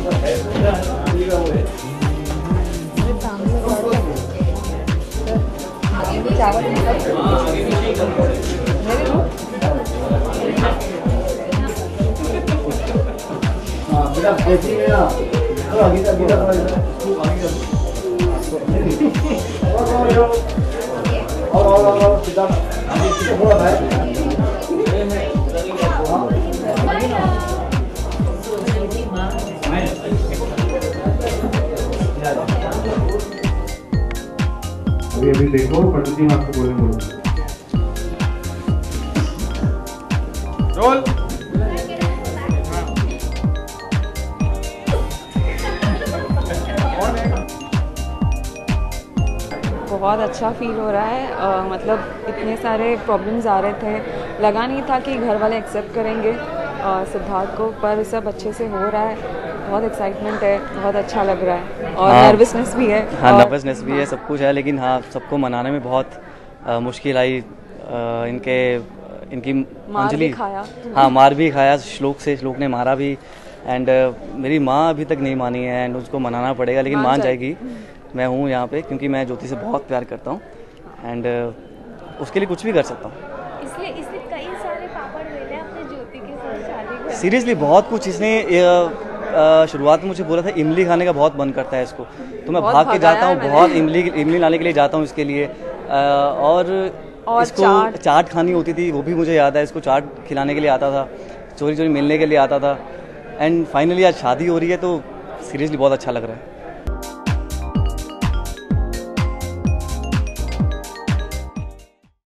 चावल अभी देखो प्रकृति में आपको बोले बोलो रोल। बहुत अच्छा फील हो रहा है। मतलब इतने सारे प्रॉब्लम्स आ रहे थे, लगा नहीं था कि घर वाले एक्सेप्ट करेंगे सिद्धार्थ को, पर सब अच्छे से हो रहा है। बहुत एक्साइटमेंट है, बहुत अच्छा लग रहा है और नर्वसनेस भी है। हाँ, नर्वसनेस भी है, सब कुछ है, लेकिन हाँ सबको मनाने में बहुत मुश्किल आई। इनकी अंजलि खाया। हाँ, मार भी खाया, श्लोक ने मारा भी। एंड मेरी माँ अभी तक नहीं मानी है एंड उसको मनाना पड़ेगा, लेकिन मान जाएगी। मैं हूँ यहाँ पे क्योंकि मैं ज्योति से बहुत प्यार करता हूँ एंड उसके लिए कुछ भी कर सकता हूँ। इसलिए कई सारे पापड़ मिले अपने ज्योति के साथ शादी करने। सीरियसली बहुत कुछ इसने शुरुआत में मुझे बोला था इमली खाने का बहुत मन करता है इसको, तो मैं भाग के जाता हूँ, बहुत इमली लाने के लिए जाता हूँ इसके लिए। और इसको चाट खानी होती थी, वो भी मुझे याद है, इसको चाट खिलाने के लिए आता था, चोरी चोरी मिलने के लिए आता था। एंड फाइनली आज शादी हो रही है तो सीरियसली बहुत अच्छा लग रहा है।